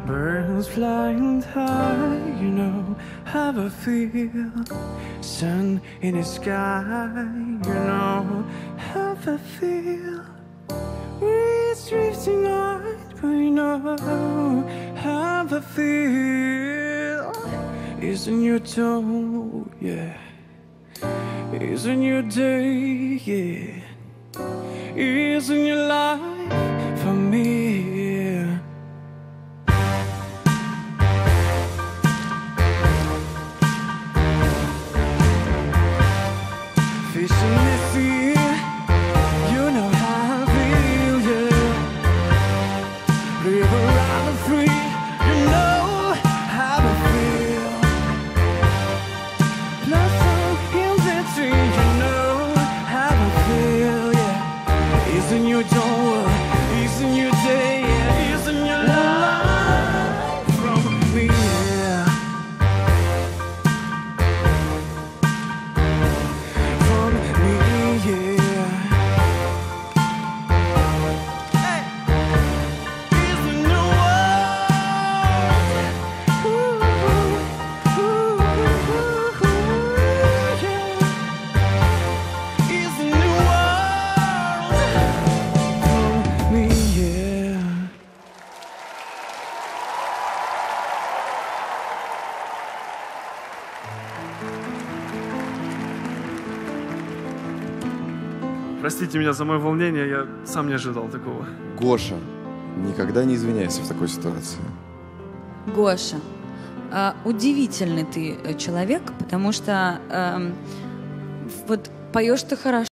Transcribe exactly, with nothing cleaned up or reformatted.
Birds flying high, you know how I feel. Sun in the sky, you know how I feel. Breeze drifting on, but you know how I feel. Isn't your tone, yeah. Isn't your day, yeah. Isn't your life for me? Fish in the sea, you know how I feel, yeah. River out of free, you know how I feel. Blossom in the tree, you know how I feel, yeah. Isn't your dawn, isn't your day, yeah. Isn't your life from me, yeah. From me, yeah. Hey. Isn't your world, ooh, ooh, ooh, yeah. Isn't your world from me, yeah. Простите меня за мое волнение, я сам не ожидал такого. Гоша, никогда не извиняйся в такой ситуации. Гоша, а, удивительный ты э, человек, потому что эм, вот поешь ты хорошо.